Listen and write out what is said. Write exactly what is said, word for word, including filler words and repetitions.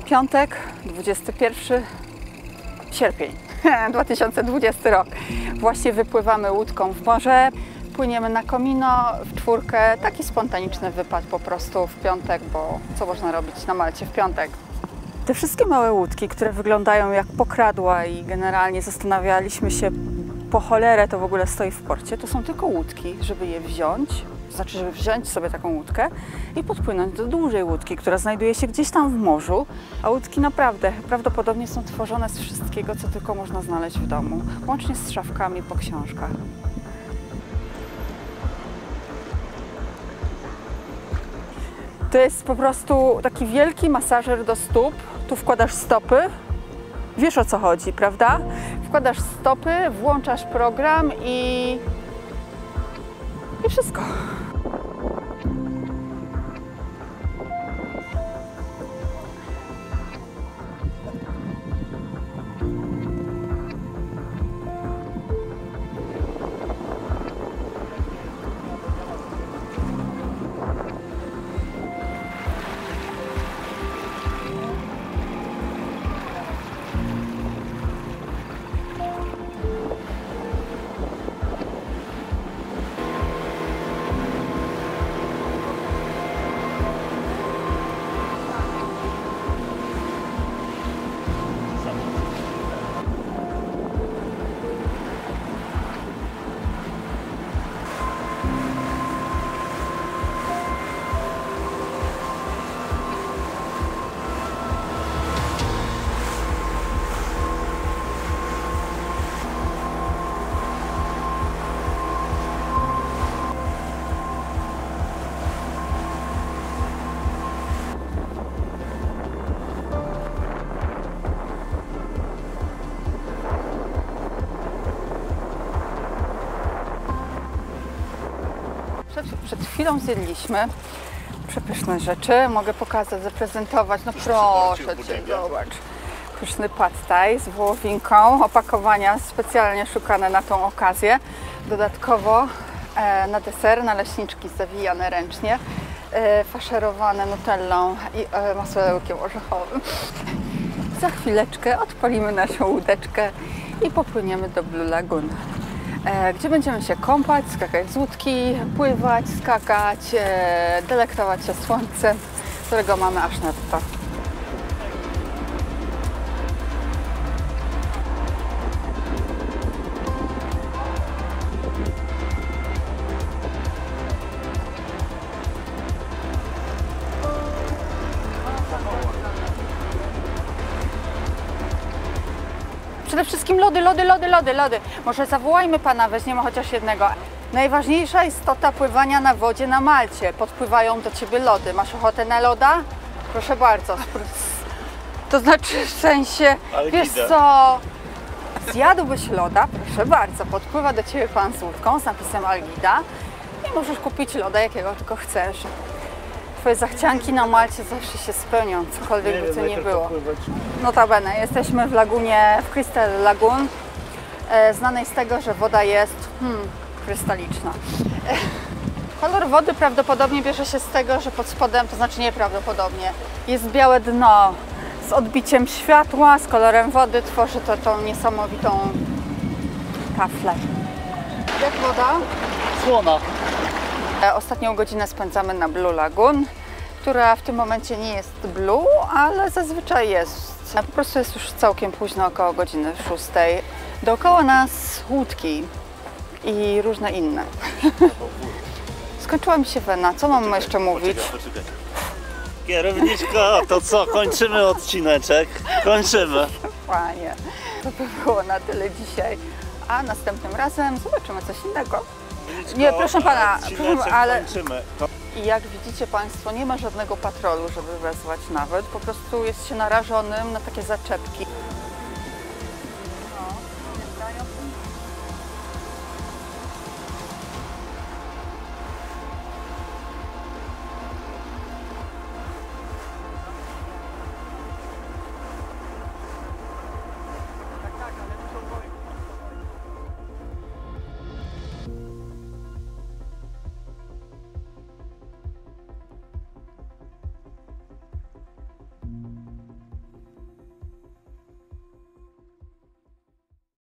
Piątek, dwudziesty pierwszy sierpień, dwa tysiące dwudziesty rok. Właśnie wypływamy łódką w morze, płyniemy na komino w czwórkę. Taki spontaniczny wypad po prostu w piątek, bo co można robić na Malcie w piątek? Te wszystkie małe łódki, które wyglądają jak pokradła i generalnie zastanawialiśmy się, po cholerę to w ogóle stoi w porcie, to są tylko łódki, żeby je wziąć, znaczy, żeby wziąć sobie taką łódkę i podpłynąć do dużej łódki, która znajduje się gdzieś tam w morzu. A łódki naprawdę prawdopodobnie są tworzone z wszystkiego, co tylko można znaleźć w domu, łącznie z szafkami po książkach. To jest po prostu taki wielki masażer do stóp. Tu wkładasz stopy. Wiesz, o co chodzi, prawda? Wkładasz stopy, włączasz program i... i wszystko. Przed, przed chwilą zjedliśmy przepyszne rzeczy. Mogę pokazać, zaprezentować. No proszę Cię, zobacz. Pyszny pad thai z wołowinką. Opakowania specjalnie szukane na tą okazję. Dodatkowo e, na deser naleśniczki zawijane ręcznie, e, faszerowane nutellą i e, masełkiem orzechowym. Za chwileczkę odpalimy naszą łódeczkę i popłyniemy do Blue Lagoon, gdzie będziemy się kąpać, skakać z łódki, pływać, skakać, e, delektować się słońcem, którego mamy aż nadto. Przede wszystkim lody, lody, lody, lody, lody. Może zawołajmy pana, weźmiemy chociaż jednego. Najważniejsza istota pływania na wodzie na Malcie. Podpływają do ciebie lody. Masz ochotę na loda? Proszę bardzo. To znaczy w sensie, wiesz co, zjadłbyś loda? Proszę bardzo. Podpływa do ciebie pan z łódką z napisem Algida i możesz kupić loda, jakiego tylko chcesz. Twoje zachcianki na Malcie zawsze się spełnią, cokolwiek by to nie było. Notabene, jesteśmy w lagunie, w Crystal Lagoon, e, znanej z tego, że woda jest hmm, krystaliczna. E, kolor wody prawdopodobnie bierze się z tego, że pod spodem, to znaczy nieprawdopodobnie, jest białe dno z odbiciem światła, z kolorem wody, tworzy to tą niesamowitą taflę. Jak woda? Słona. Ostatnią godzinę spędzamy na Blue Lagoon, która w tym momencie nie jest blue, ale zazwyczaj jest. Po prostu jest już całkiem późno, około godziny szóstej. Dookoła nas łódki i różne inne. Skończyła mi się wena. Co mam poczekaj, jeszcze mówić? Poczekaj, poczekaj. Kierowniczko, to co? Kończymy odcineczek. Kończymy. Panie, to by było na tyle dzisiaj. A następnym razem zobaczymy coś innego. Nie, proszę pana, proszę, ale i jak widzicie państwo, nie ma żadnego patrolu, żeby wezwać nawet, po prostu jest się narażonym na takie zaczepki.